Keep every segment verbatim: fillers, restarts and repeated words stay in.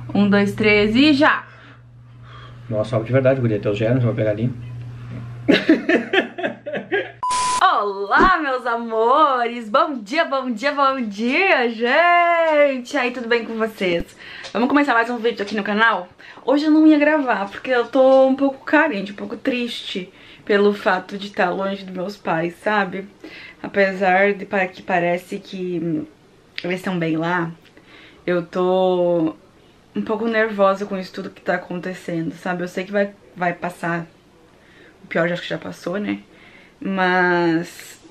Um, dois, três e já! Nossa, salve de verdade, guria. Teus germes, vou pegar ali. Olá, meus amores! Bom dia, bom dia, bom dia, gente! Aí, tudo bem com vocês? Vamos começar mais um vídeo aqui no canal? Hoje eu não ia gravar, porque eu tô um pouco carente, um pouco triste pelo fato de estar longe dos meus pais, sabe? Apesar de que parece que eles estão bem lá, eu tô um pouco nervosa com isso tudo que tá acontecendo, sabe? Eu sei que vai, vai passar, o pior já acho que já passou, né? Mas,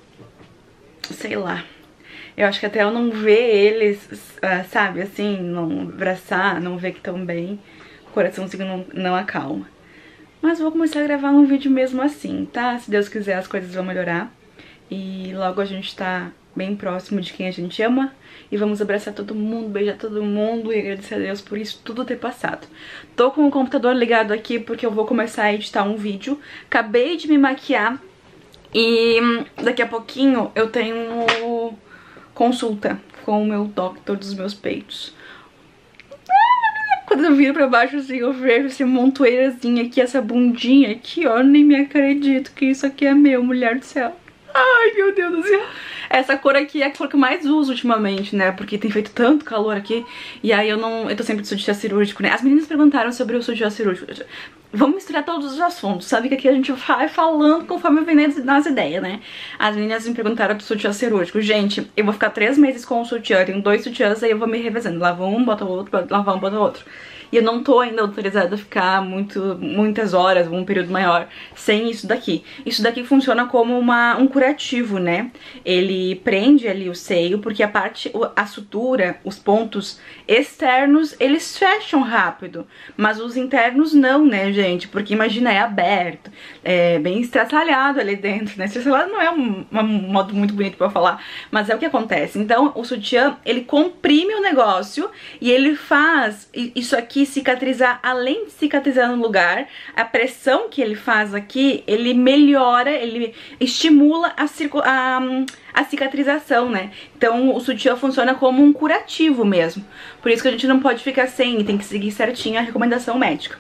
sei lá, eu acho que até eu não ver eles, uh, sabe, assim, não abraçar, não ver que estão bem, o coraçãozinho não, não acalma. Mas vou começar a gravar um vídeo mesmo assim, tá? Se Deus quiser as coisas vão melhorar e logo a gente tá bem próximo de quem a gente ama e vamos abraçar todo mundo, beijar todo mundo e agradecer a Deus por isso tudo ter passado. Tô com o computador ligado aqui porque eu vou começar a editar um vídeo, acabei de me maquiar e daqui a pouquinho eu tenho consulta com o meu doctor dos meus peitos. Quando eu viro pra baixo assim, eu vejo esse montoeirazinho aqui, essa bundinha aqui, ó, eu nem me acredito que isso aqui é meu, mulher do céu. Ai, meu Deus do céu. Essa cor aqui é a cor que eu mais uso ultimamente, né? Porque tem feito tanto calor aqui. E aí eu não... Eu tô sempre de sutiã cirúrgico, né? As meninas perguntaram sobre o sutiã cirúrgico. Vamos misturar todos os assuntos. Sabe que aqui a gente vai falando conforme vem nas ideias, né? As meninas me perguntaram do sutiã cirúrgico. Gente, eu vou ficar três meses com o sutiã. Tenho dois sutiãs, aí eu vou me revezando. Lava um, bota o outro, lava um, bota o outro. E eu não tô ainda autorizada a ficar muito, muitas horas, um período maior, sem isso daqui. Isso daqui funciona como uma, um curativo, né? Ele prende ali o seio, porque a parte, a sutura, os pontos externos, eles fecham rápido. Mas os internos não, né, gente? Porque imagina, é aberto, é bem estraçalhado ali dentro, né? Estraçalhado não é um, um modo muito bonito pra eu falar, mas é o que acontece. Então, o sutiã, ele comprime o negócio e ele faz isso aqui cicatrizar, além de cicatrizar no lugar, a pressão que ele faz aqui, ele melhora, ele estimula a, a, a cicatrização, né? Então o sutiã funciona como um curativo mesmo. Por isso que a gente não pode ficar sem, tem que seguir certinho a recomendação médica.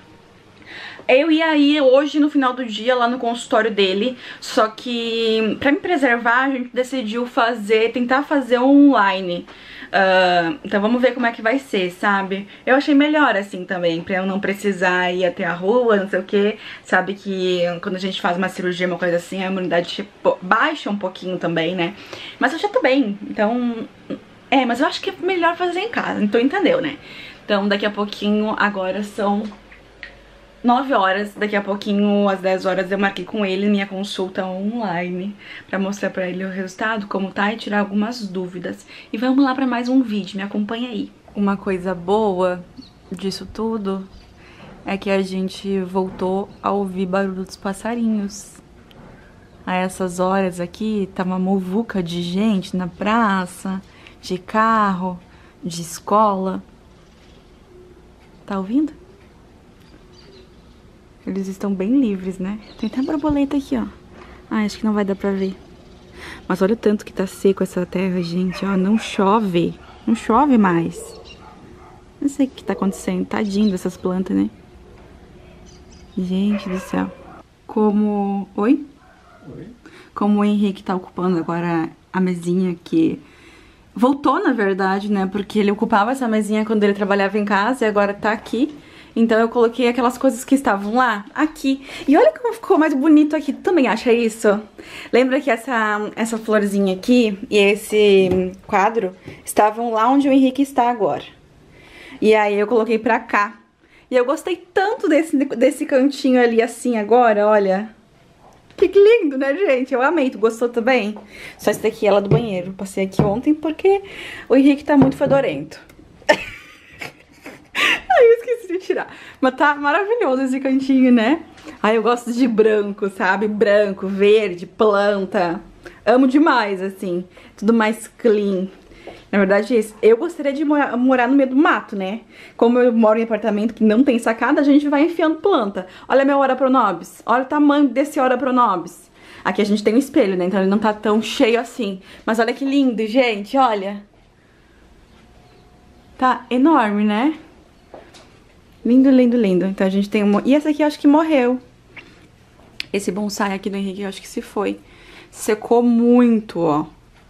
Eu ia ir hoje no final do dia lá no consultório dele, só que pra me preservar a gente decidiu fazer, tentar fazer online. Uh, então vamos ver como é que vai ser, sabe? Eu achei melhor assim também, pra eu não precisar ir até a rua, não sei o que. Sabe que quando a gente faz uma cirurgia, uma coisa assim, a imunidade baixa um pouquinho também, né? Mas eu já tô bem, então... É, mas eu acho que é melhor fazer em casa, então entendeu, né? Então daqui a pouquinho, agora são nove horas, daqui a pouquinho, às dez horas, eu marquei com ele minha consulta online pra mostrar pra ele o resultado, como tá, e tirar algumas dúvidas. E vamos lá pra mais um vídeo, me acompanha aí. Uma coisa boa disso tudo é que a gente voltou a ouvir barulho dos passarinhos. A essas horas aqui, tá uma muvuca de gente na praça, de carro, de escola. Tá ouvindo? Eles estão bem livres, né? Tem até borboleta aqui, ó. Ah, acho que não vai dar pra ver. Mas olha o tanto que tá seco essa terra, gente, ó. Não chove. Não chove mais. Não sei o que tá acontecendo. Tadinho dessas plantas, né? Gente do céu. Como... Oi? Oi? Como o Henrique tá ocupando agora a mesinha que... Voltou, na verdade, né? Porque ele ocupava essa mesinha quando ele trabalhava em casa e agora tá aqui. Então eu coloquei aquelas coisas que estavam lá, aqui. E olha como ficou mais bonito aqui. Tu também acha isso? Lembra que essa, essa florzinha aqui e esse quadro estavam lá onde o Henrique está agora. E aí eu coloquei pra cá. E eu gostei tanto desse, desse cantinho ali assim agora, olha. Que lindo, né, gente? Eu amei. Tu gostou também? Só esse daqui é lá do banheiro. Passei aqui ontem porque o Henrique tá muito fedorento. Ai, eu esqueci de tirar. Mas tá maravilhoso esse cantinho, né? Ai, eu gosto de branco, sabe? Branco, verde, planta. Amo demais, assim. Tudo mais clean. Na verdade, eu gostaria de morar, morar no meio do mato, né? Como eu moro em apartamento que não tem sacada, a gente vai enfiando planta. Olha meu Ora Pronobis. Olha o tamanho desse Ora Pronobis. Aqui a gente tem um espelho, né? Então ele não tá tão cheio assim. Mas olha que lindo, gente. Olha. Tá enorme, né? Lindo, lindo, lindo. Então a gente tem um... E essa aqui eu acho que morreu. Esse bonsai aqui do Henrique eu acho que se foi. Secou muito, ó.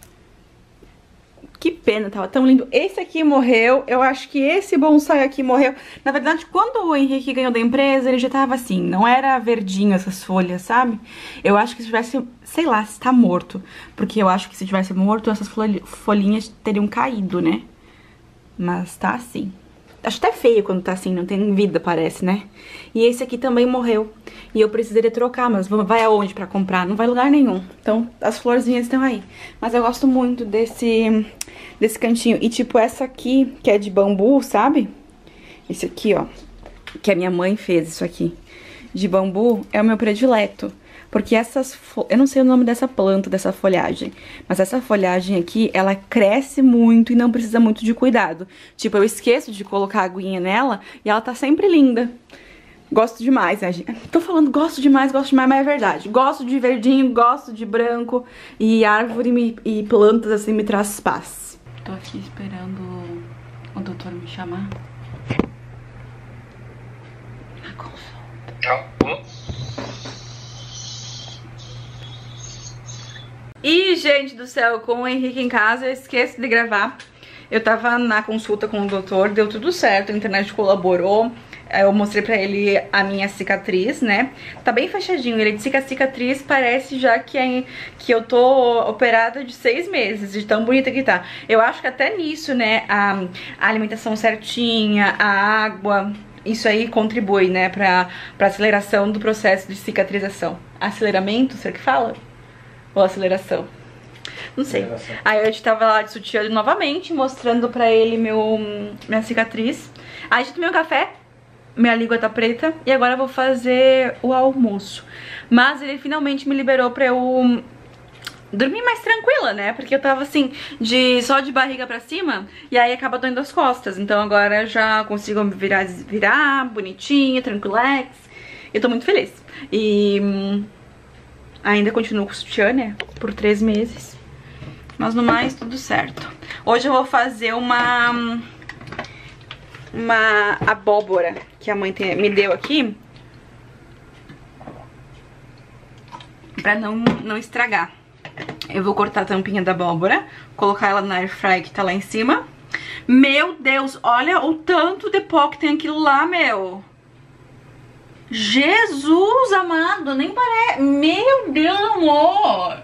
Que pena, tava tão lindo. Esse aqui morreu, eu acho que esse bonsai aqui morreu. Na verdade, quando o Henrique ganhou da empresa, ele já tava assim, não era verdinho essas folhas, sabe? Eu acho que se tivesse, sei lá, se tá morto. Porque eu acho que se tivesse morto, essas folhinhas teriam caído, né? Mas tá assim. Acho até feio quando tá assim, não tem vida, parece, né? E esse aqui também morreu. E eu precisaria trocar, mas vai aonde pra comprar? Não vai lugar nenhum. Então, as florzinhas estão aí. Mas eu gosto muito desse, desse cantinho. E tipo, essa aqui, que é de bambu, sabe? Esse aqui, ó. Que a minha mãe fez isso aqui. De bambu, é o meu predileto. Porque essas... Eu não sei o nome dessa planta, dessa folhagem. Mas essa folhagem aqui, ela cresce muito e não precisa muito de cuidado. Tipo, eu esqueço de colocar a aguinha nela e ela tá sempre linda. Gosto demais, né, gente? Tô falando gosto demais, gosto demais, mas é verdade. Gosto de verdinho, gosto de branco. E árvore me, e plantas, assim, me traz paz. Tô aqui esperando o doutor me chamar. Na consulta. E, gente do céu, com o Henrique em casa, eu esqueço de gravar. Eu tava na consulta com o doutor, deu tudo certo, a internet colaborou. Eu mostrei pra ele a minha cicatriz, né? Tá bem fechadinho. Ele disse que a cicatriz parece já que, é, que eu tô operada de seis meses, de tão bonita que tá. Eu acho que até nisso, né, a, a alimentação certinha, a água, isso aí contribui, né, pra, pra aceleração do processo de cicatrização. Aceleramento, será que fala? Ou aceleração? Não sei. Aceleração. Aí a gente tava lá de sutiã novamente, mostrando pra ele meu, minha cicatriz. Aí a gente tomei um café, minha língua tá preta, e agora eu vou fazer o almoço. Mas ele finalmente me liberou pra eu dormir mais tranquila, né? Porque eu tava assim, de, só de barriga pra cima, e aí acaba doendo as costas. Então agora eu já consigo me virar, virar bonitinha, tranquilex. Eu tô muito feliz. E hum, ainda continuo com o sutiã, né? Por três meses. Mas no mais, tudo certo. Hoje eu vou fazer uma... Uma abóbora que a mãe tem, me deu aqui. Pra não, não estragar. Eu vou cortar a tampinha da abóbora, colocar ela na air fry que tá lá em cima. Meu Deus, olha o tanto de pó que tem aquilo lá, meu. Jesus amado, nem parece. Meu Deus, amor.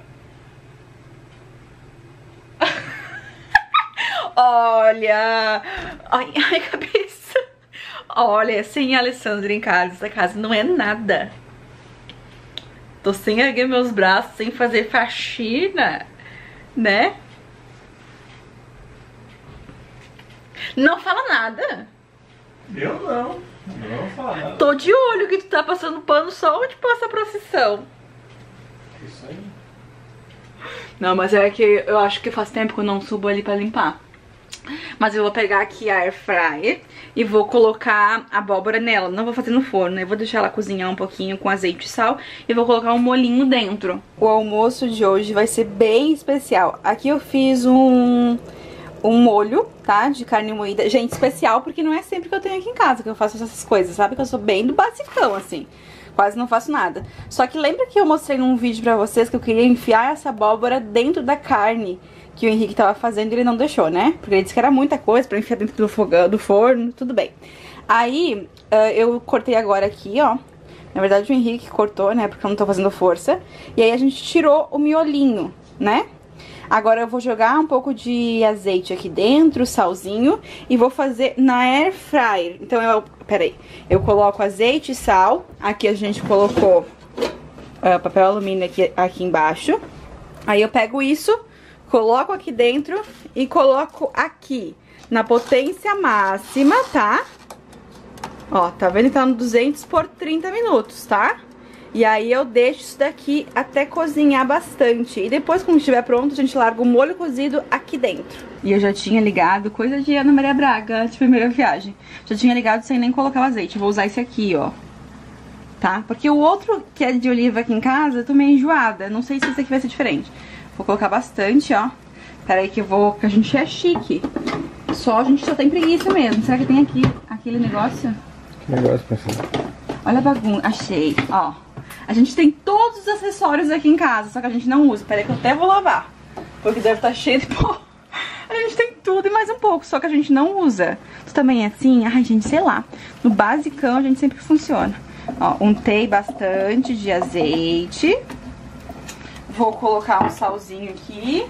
Olha. Ai, ai, cabeça. Olha, sem a Alessandra em casa, essa casa não é nada. Tô sem erguer meus braços, sem fazer faxina, né? Não fala nada. Eu não. Não vou falar nada. Tô de olho que tu tá passando pano só onde passa a procissão. Isso aí. Não, mas é que eu acho que faz tempo que eu não subo ali pra limpar. Mas eu vou pegar aqui a air fryer e vou colocar a abóbora nela. Não vou fazer no forno, eu vou deixar ela cozinhar um pouquinho com azeite e sal e vou colocar um molhinho dentro. O almoço de hoje vai ser bem especial. Aqui eu fiz um, um molho, tá? De carne moída. Gente, especial porque não é sempre que eu tenho aqui em casa que eu faço essas coisas, sabe? Que eu sou bem do basicão, assim. Quase não faço nada. Só que lembra que eu mostrei num vídeo pra vocês que eu queria enfiar essa abóbora dentro da carne que o Henrique tava fazendo e ele não deixou, né? Porque ele disse que era muita coisa pra enfiar dentro do fogão, do forno, tudo bem. Aí, uh, eu cortei agora aqui, ó. Na verdade o Henrique cortou, né? Porque eu não tô fazendo força. E aí a gente tirou o miolinho, né? Agora eu vou jogar um pouco de azeite aqui dentro, salzinho, e vou fazer na air fryer. Então eu, peraí, eu coloco azeite e sal. Aqui a gente colocou uh, papel alumínio aqui, aqui embaixo. Aí eu pego isso, coloco aqui dentro e coloco aqui na potência máxima, tá? Ó, tá vendo? Tá no duzentos por trinta minutos, tá? E aí eu deixo isso daqui até cozinhar bastante. E depois, quando estiver pronto, a gente larga o molho cozido aqui dentro. E eu já tinha ligado, coisa de Ana Maria Braga, de primeira viagem. Já tinha ligado sem nem colocar o azeite. Vou usar esse aqui, ó. Tá? Porque o outro, que é de oliva aqui em casa, eu tô meio enjoada. Não sei se esse aqui vai ser diferente. Vou colocar bastante, ó. Pera aí que eu vou... que a gente é chique. Só, a gente só tem preguiça mesmo. Será que tem aqui aquele negócio? Negócio pra cima. Olha a bagunça. Achei, ó. A gente tem todos os acessórios aqui em casa, só que a gente não usa. Peraí que eu até vou lavar, porque deve estar cheio de pó. A gente tem tudo e mais um pouco, só que a gente não usa. Tu também é assim? Ai, gente, sei lá. No basicão a gente sempre funciona. Ó, untei bastante de azeite. Vou colocar um salzinho aqui.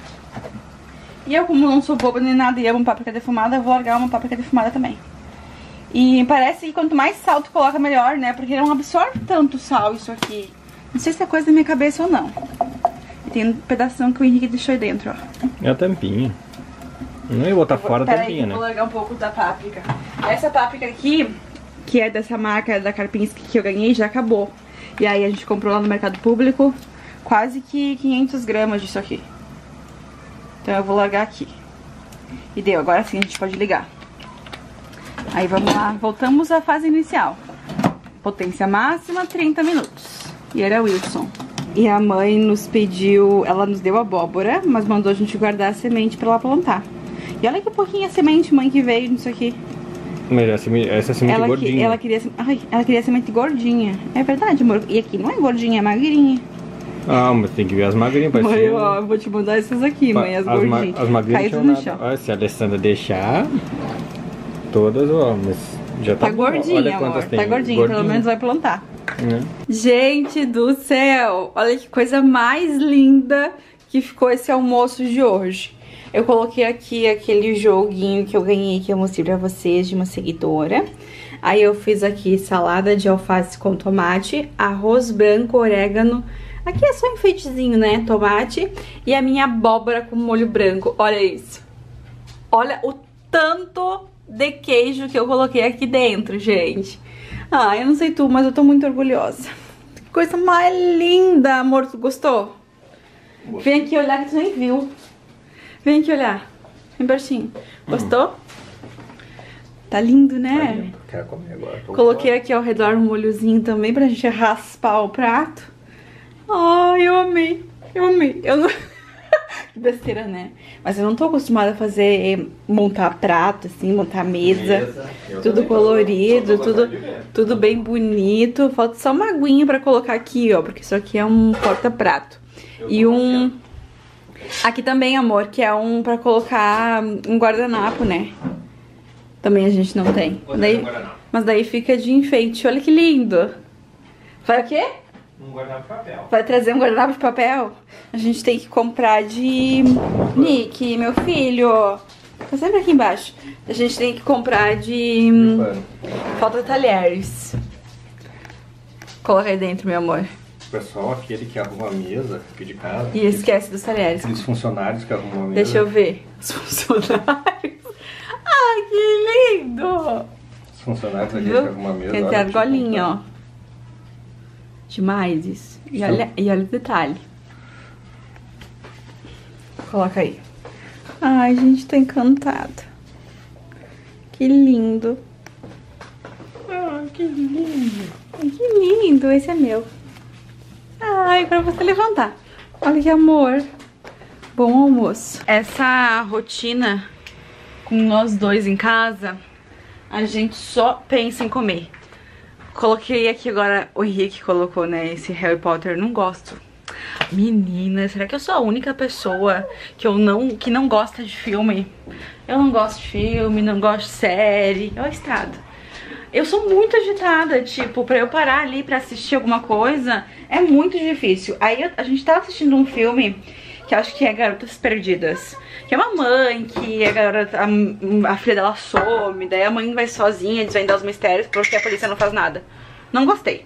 E eu, como não sou boba nem nada e amo páprica defumada, eu vou largar uma páprica defumada também. E parece que quanto mais sal tu coloca, melhor, né? Porque não absorve tanto sal isso aqui. Não sei se é coisa da minha cabeça ou não. E tem um pedação que o Henrique deixou aí dentro, ó. É a tampinha. Não ia botar fora a tampinha, né? Vou largar um pouco da páprica. Essa páprica aqui, que é dessa marca da Karpinski que eu ganhei, já acabou. E aí a gente comprou lá no mercado público quase que quinhentas gramas disso aqui. Então eu vou largar aqui. E deu, agora sim a gente pode ligar. Aí vamos lá, voltamos à fase inicial. Potência máxima, trinta minutos. E era Wilson. E a mãe nos pediu, ela nos deu abóbora, mas mandou a gente guardar a semente pra ela plantar. E olha que pouquinha semente, mãe, que veio nisso aqui. Mas essa, essa semente ela gordinha. Que, ela, queria, ai, ela queria semente gordinha. É verdade, amor. E aqui não é gordinha, é magrinha. Ah, mas tem que ver as magrinhas, parece. Mãe, ó, eu vou te mandar essas aqui, mãe, as, as gordinhas. Ma as magrinhas caídas no nada. chão. Olha, se a Alessandra deixar, todas, ó, mas já tá... Tá gordinha, olha amor, quantas tem. tá gordinha, Gordinha. pelo menos vai plantar. É. Gente do céu, olha que coisa mais linda que ficou esse almoço de hoje. Eu coloquei aqui aquele joguinho que eu ganhei, que eu mostrei pra vocês, de uma seguidora. Aí eu fiz aqui salada de alface com tomate, arroz branco, orégano. Aqui é só enfeitezinho, né? Tomate. E a minha abóbora com molho branco. Olha isso. Olha o tanto de queijo que eu coloquei aqui dentro, gente. Ah, eu não sei tu, mas eu tô muito orgulhosa. Que coisa mais linda, amor. Tu gostou? Vem aqui olhar que tu nem viu. Vem aqui olhar. Vem pertinho. Gostou? Hum. Tá lindo, né? Quero comer agora. Coloquei aqui ao redor um molhozinho também pra gente raspar o prato. Ai, eu amei. Eu amei. Eu não... Que besteira, né? Mas eu não tô acostumada a fazer, montar prato, assim, montar mesa. mesa. Tudo colorido, tudo, tudo bem bonito. Falta só uma aguinha pra colocar aqui, ó. Porque isso aqui é um porta-prato. E um... Aqui também, amor, que é um pra colocar um guardanapo, né? Também a gente não tem. Daí, mas daí fica de enfeite. Olha que lindo. Vai o quê? Um guardanapo de papel. Vai trazer um guardanapo de papel? A gente tem que comprar de... Nick, meu filho. Tá sempre aqui embaixo. A gente tem que comprar de... Falta talheres. Coloca aí dentro, meu amor. O pessoal, aquele que arruma a mesa aqui de casa. E esquece dos talheres. Aqueles funcionários que arrumam a mesa. Deixa eu ver. Os funcionários. Ai, que lindo! Os funcionários aqui que arrumam a mesa. Tem até argolinha, ó. Demais isso. E olha, e olha o detalhe. Coloca aí. Ai, gente, tô encantada. Que lindo. Ah, que lindo. Ai, que lindo. Esse é meu. Ai, pra você levantar. Olha que amor. Bom almoço. Essa rotina com nós dois em casa, a gente só pensa em comer. Coloquei aqui agora, o Henrique colocou, né, esse Harry Potter, não gosto. Menina, será que eu sou a única pessoa que, eu não, que não gosta de filme? Eu não gosto de filme, não gosto de série. Olha o estado. Eu sou muito agitada, tipo, pra eu parar ali pra assistir alguma coisa, é muito difícil. Aí eu, a gente tava assistindo um filme que eu acho que é Garotas Perdidas. Que é uma mãe que a, garota, a, a filha dela some, daí a mãe vai sozinha desvendar os mistérios porque a polícia não faz nada. Não gostei.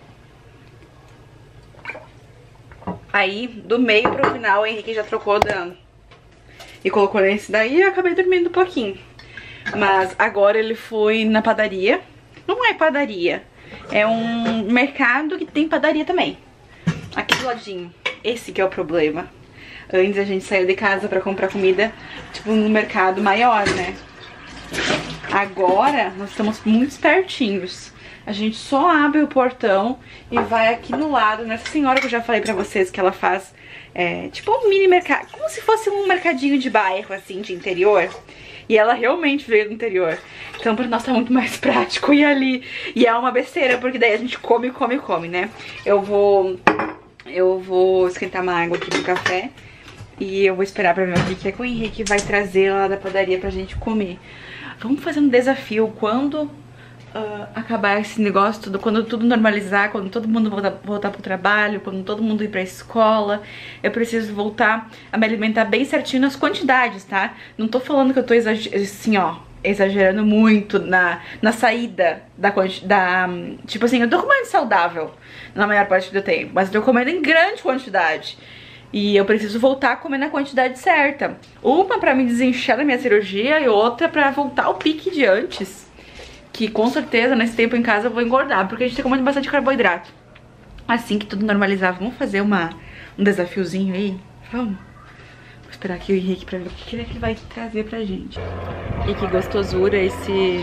Aí, do meio pro final, o Henrique já trocou da... e colocou nesse daí e eu acabei dormindo um pouquinho. Mas agora ele foi na padaria. Não é padaria, é um mercado que tem padaria também. Aqui do ladinho. Esse que é o problema. Antes a gente saiu de casa pra comprar comida, tipo, no mercado maior, né? Agora nós estamos muito espertinhos. A gente só abre o portão e vai aqui no lado, nessa senhora que eu já falei pra vocês que ela faz é, tipo um mini mercado, como se fosse um mercadinho de bairro, assim, de interior. E ela realmente veio do interior. Então pra nós tá muito mais prático ir ali. E é uma besteira, porque daí a gente come, come, come, né? Eu vou... Eu vou esquentar uma água aqui pro café. E eu vou esperar pra ver o que é que o Henrique vai trazer lá da padaria pra gente comer. Vamos fazer um desafio quando... Uh, acabar esse negócio tudo, quando tudo normalizar, quando todo mundo voltar, voltar pro trabalho, quando todo mundo ir pra escola, eu preciso voltar a me alimentar bem certinho nas quantidades, tá? Não tô falando que eu tô exager assim, ó, exagerando muito na, na saída da quantidade, tipo assim, eu tô comendo saudável na maior parte do tempo, mas eu tô comendo em grande quantidade. E eu preciso voltar a comer na quantidade certa. Uma pra me desinchar da minha cirurgia e outra pra voltar ao pique de antes. Que com certeza nesse tempo em casa eu vou engordar, porque a gente tá comendo bastante carboidrato. Assim que tudo normalizar, vamos fazer uma, um desafiozinho aí? Vamos? Vou esperar aqui o Henrique pra ver o que ele vai trazer pra gente. E que gostosura esse...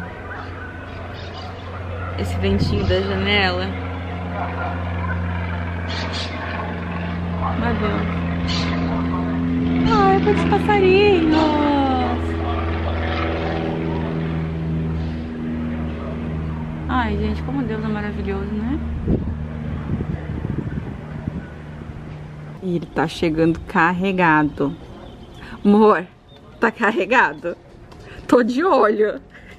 Esse ventinho da janela. Vai ver. Ai, quantos passarinhos! Ai, gente, como Deus é maravilhoso, né? E ele tá chegando carregado. Amor, tá carregado? Tô de olho.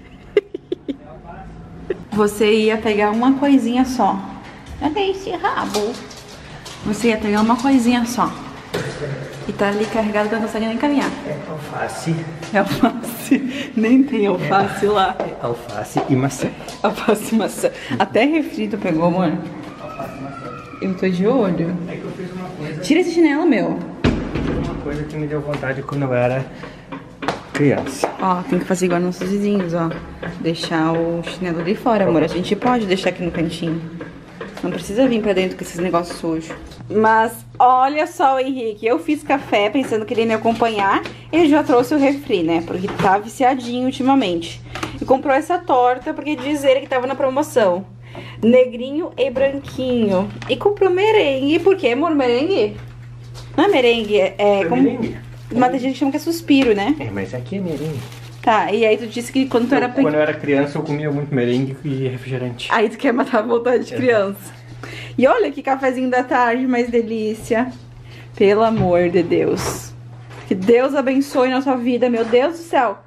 Você ia pegar uma coisinha só. Olha esse rabo. Você ia pegar uma coisinha só. E tá ali carregado que eu não consegue nem caminhar. É alface. É alface. Nem tem alface é, lá. É alface e maçã. Alface e maçã. Até refri tu pegou, amor? Alface e maçã. Eu tô de olho. É que eu fiz uma coisa... Tira esse chinelo, meu. Uma coisa que me deu vontade quando eu era criança. Ó, tem que fazer igual nossos vizinhos, ó. Deixar o chinelo ali fora, amor. A gente pode deixar aqui no cantinho. Não precisa vir pra dentro com esses negócios sujos. Mas olha só, Henrique, eu fiz café pensando que ele ia me acompanhar. Ele já trouxe o refri, né? Porque tá viciadinho ultimamente. E comprou essa torta porque diz ele que tava na promoção. Negrinho e branquinho. E comprou merengue. Por quê, amor? Merengue? Não é merengue, é, é como... merengue. Mas a gente chama que é suspiro, né? É, mas aqui é merengue. Tá, e aí tu disse que quando tu eu, era pequeno... Quando eu era criança eu comia muito merengue e refrigerante. Aí tu quer matar a vontade de criança. E olha que cafezinho da tarde, mais delícia. Pelo amor de Deus. Que Deus abençoe na sua vida, meu Deus do céu.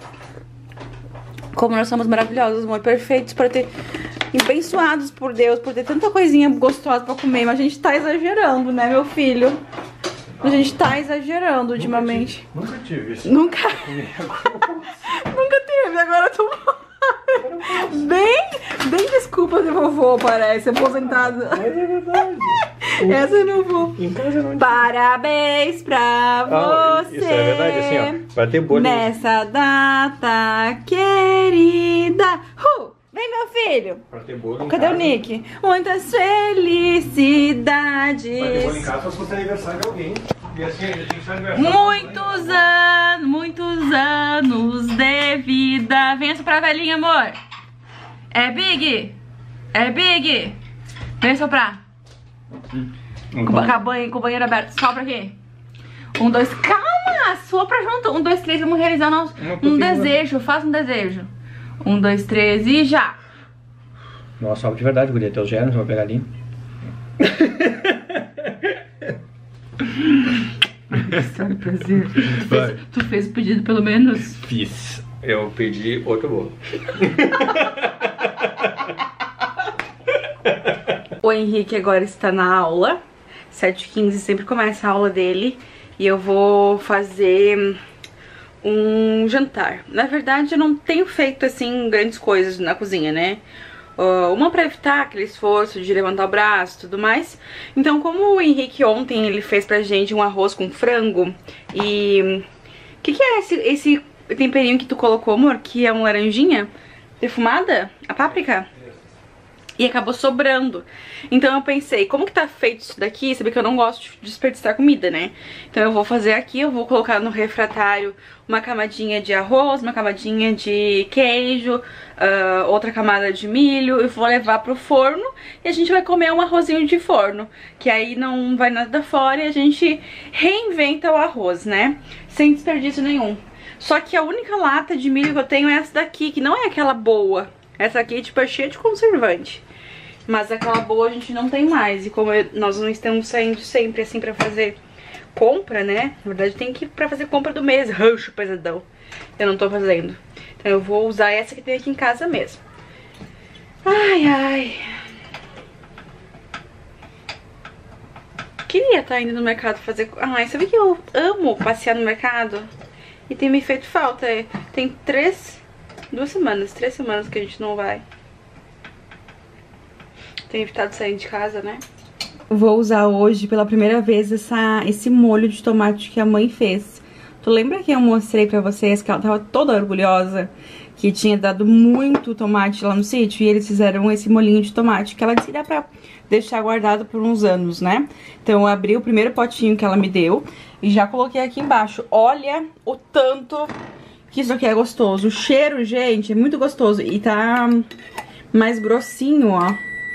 Como nós somos maravilhosos, amor, perfeitos por ter... Abençoados por Deus, por ter tanta coisinha gostosa pra comer. Mas a gente tá exagerando, né, meu filho? A gente tá exagerando ultimamente. Nunca tive, nunca tive isso. Nunca. Nunca teve, agora eu tô... Bem, bem desculpa de vovô, parece, aposentado. Mas é verdade. Essa eu não vou. Em casa não. Parabéns pra ah, você. Isso é verdade, assim, ó. Vai ter bolha. Nessa data querida. Uh, vem, meu filho. Pra ter bolo em Cadê casa. o Nick? Muitas felicidades. Vai ter bolo em casa só se fosse aniversário de alguém. E assim, ainda tinha que ser aniversário. Muitos anos, muitos anos de vida. Vem soprar a velhinha, amor. É Big? É Big? Vem soprar. Hum, com, com, a banho, com o banheiro aberto. Sopra aqui. Um, dois... Calma! Sopra junto. Um, dois, três. Vamos realizar nosso, um desejo. Faça um desejo. Um, dois, três e já. Nossa, sopra de verdade, guria. Teus germes, vou pegar ali. História, prazer. Tu fez, tu fez o pedido pelo menos? Fiz. Eu pedi outro bolo. O Henrique agora está na aula. sete e quinze sempre começa a aula dele. E eu vou fazer um jantar. Na verdade eu não tenho feito assim grandes coisas na cozinha, né? Uh, uma pra evitar aquele esforço de levantar o braço e tudo mais. Então, como o Henrique ontem ele fez pra gente um arroz com frango. E... O que, que é esse, esse temperinho que tu colocou, amor? Que é uma laranjinha defumada? A páprica? e acabou sobrando. Então eu pensei, como que tá feito isso daqui? Sabe que eu não gosto de desperdiçar comida, né? Então eu vou fazer aqui, eu vou colocar no refratário uma camadinha de arroz, uma camadinha de queijo, uh, outra camada de milho, e vou levar pro forno e a gente vai comer um arrozinho de forno, que aí não vai nada fora e a gente reinventa o arroz, né? Sem desperdício nenhum. Só que a única lata de milho que eu tenho é essa daqui, que não é aquela boa. Essa aqui, tipo, é cheia de conservante. Mas aquela boa a gente não tem mais. E como eu, nós não estamos saindo sempre assim pra fazer compra, né? Na verdade tem que ir pra fazer compra do mês. Rancho pesadão. Eu não tô fazendo. Então eu vou usar essa que tem aqui em casa mesmo. Ai, ai. Queria estar indo no mercado fazer... Ai, sabe que eu amo passear no mercado? E tem me feito falta. Tem três... Duas semanas, três semanas que a gente não vai. Tem evitado sair de casa, né? Vou usar hoje pela primeira vez essa, esse molho de tomate que a mãe fez. Tu lembra que eu mostrei pra vocês que ela tava toda orgulhosa? Que tinha dado muito tomate lá no sítio e eles fizeram esse molhinho de tomate que ela disse que dá pra deixar guardado por uns anos, né? Então eu abri o primeiro potinho que ela me deu e já coloquei aqui embaixo. Olha o tanto que isso aqui é gostoso. O cheiro, gente, é muito gostoso. E tá mais grossinho, ó.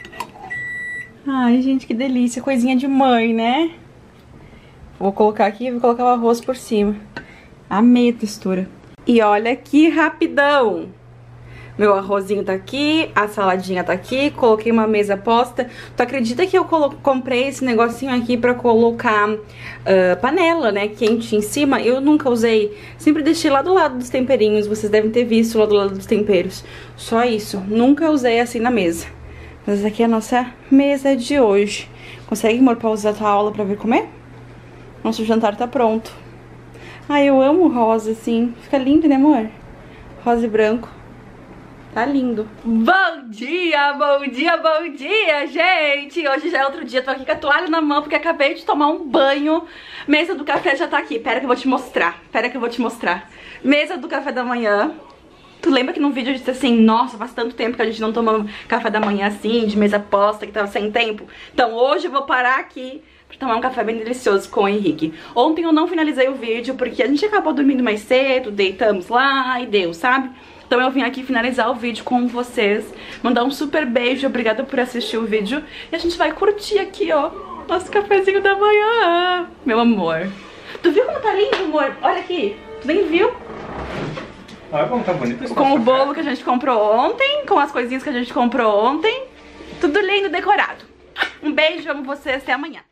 Ai, gente, que delícia. Coisinha de mãe, né? Vou colocar aqui e vou colocar o arroz por cima. Amei a textura. E olha que rapidão. Meu arrozinho tá aqui, a saladinha tá aqui, coloquei uma mesa posta. Tu acredita que eu comprei esse negocinho aqui pra colocar uh, panela, né, quente em cima? Eu nunca usei, sempre deixei lá do lado dos temperinhos, vocês devem ter visto lá do lado dos temperos. Só isso, nunca usei assim na mesa. Mas essa aqui é a nossa mesa de hoje. Consegue, amor, pausar a tua aula pra vir comer? Nosso jantar tá pronto. Ai, eu amo rosa, assim, fica lindo, né, amor? Rosa e branco. Tá lindo. Bom dia, bom dia, bom dia, gente! Hoje já é outro dia, tô aqui com a toalha na mão porque acabei de tomar um banho. Mesa do café já tá aqui, pera que eu vou te mostrar. Pera que eu vou te mostrar. Mesa do café da manhã. Tu lembra que no vídeo eu disse assim, nossa, faz tanto tempo que a gente não toma café da manhã assim, de mesa posta, que tava sem tempo. Então hoje eu vou parar aqui pra tomar um café bem delicioso com o Henrique. Ontem eu não finalizei o vídeo porque a gente acabou dormindo mais cedo, deitamos lá e deu, sabe? Então eu vim aqui finalizar o vídeo com vocês, mandar um super beijo, obrigada por assistir o vídeo. E a gente vai curtir aqui, ó, nosso cafezinho da manhã, meu amor. Tu viu como tá lindo, amor? Olha aqui, tu nem viu? Olha como tá bonito esse Com o bolo que a gente comprou ontem, com as coisinhas que a gente comprou ontem. Tudo lindo, decorado. Um beijo, amo vocês, até amanhã.